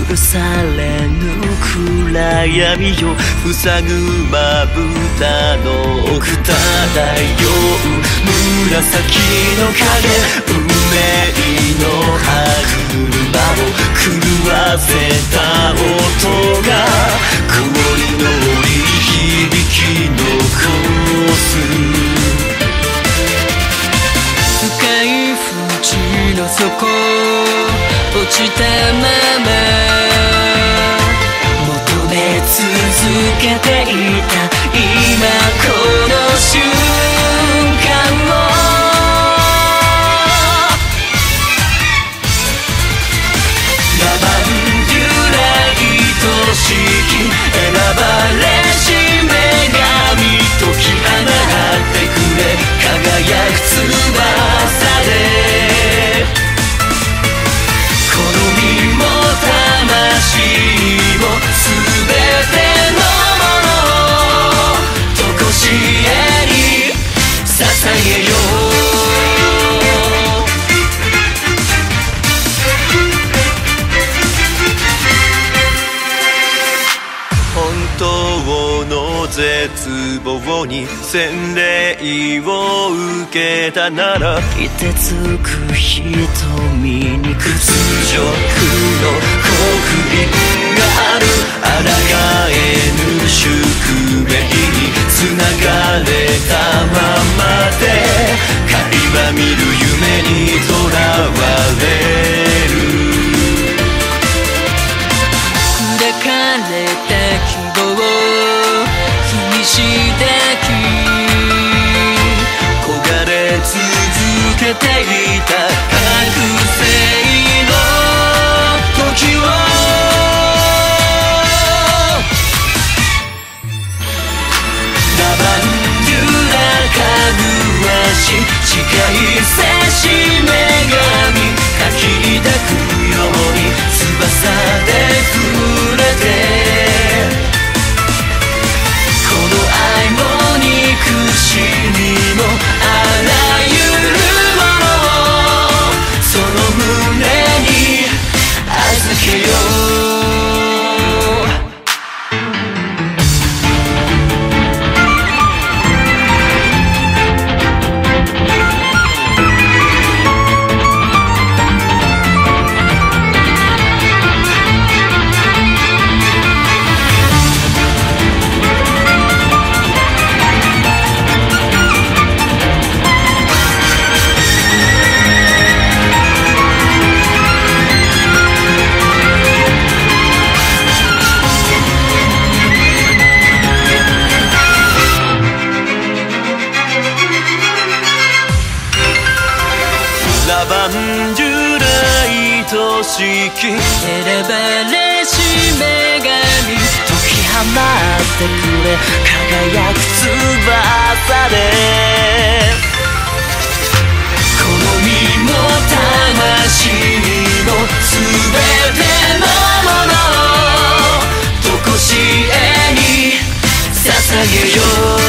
許されぬ暗闇を塞ぐまぶたの奥漂う紫の影、運命の歯車を狂わせた音が氷の折り響き残す。深い淵の底落ちたまま求め続けていた今この瞬間をラバンデュラ愛しき選ばれし女神解き放ってくれ輝く翼で好みも魂も全てのものを常しえに捧げよう。本当の絶望に洗礼を受けたなら凍てつく瞳に屈辱の刻印がある。抗えぬ宿命に繋がれたままで垣間見る夢にとらわれる。抱かれた希望日にしてき焦がれ続けていた覚醒の時をラバンデュラかぐわし誓いせし女神かき抱くように翼で触れてこの愛も憎しみもあらゆるものをその胸に預けよう。ラバンデュラ愛しき選ばれし女神解き放ってくれ輝く翼で好みも魂も全てのものを常しえに捧げよう。